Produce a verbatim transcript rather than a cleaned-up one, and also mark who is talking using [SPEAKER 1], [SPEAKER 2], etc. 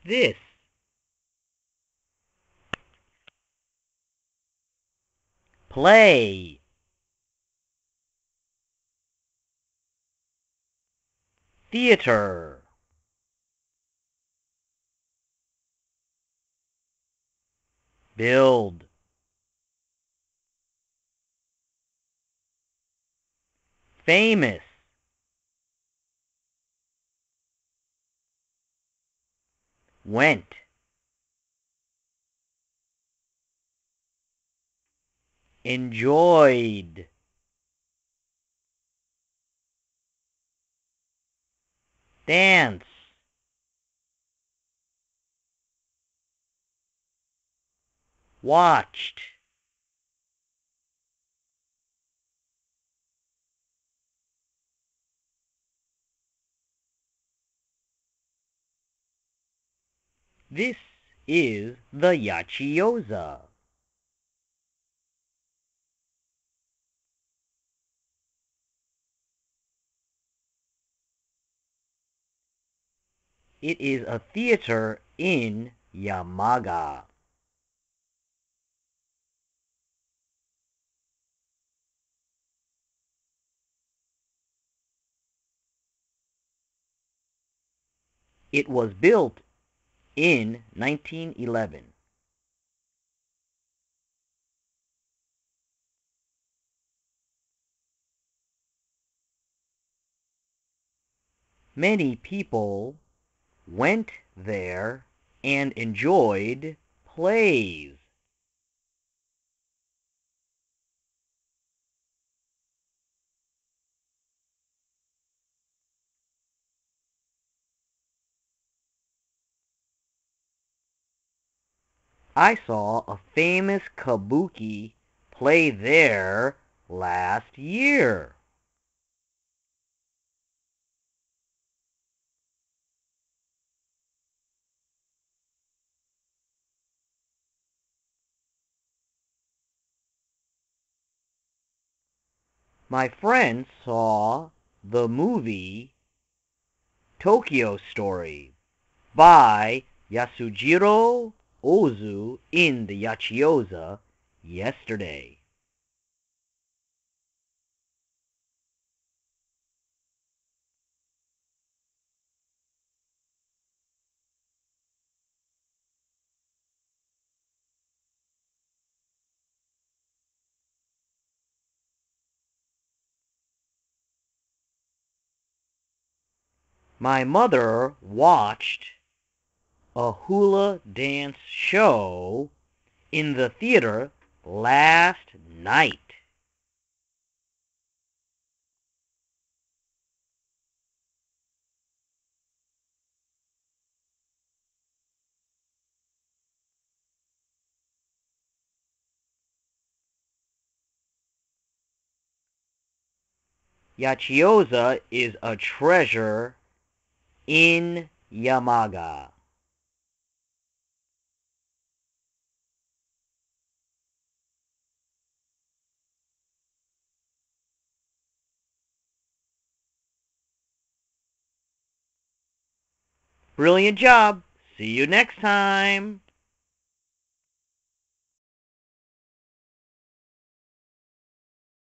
[SPEAKER 1] This. Play. Theater. Build. Famous. Went. Enjoyed. Dance. Watched. This is the Yachiyoza. It is a theater in Yamaga. It was built in nineteen eleven. Many people went there and enjoyed plays. I saw a famous kabuki play there last year. My friend saw the movie Tokyo Story by Yasujiro Ozu in the Yachiyoza yesterday. My mother watched a hula dance show in the theater last night. Yachiyoza is a treasure in Yamaga. Brilliant job. See you next time.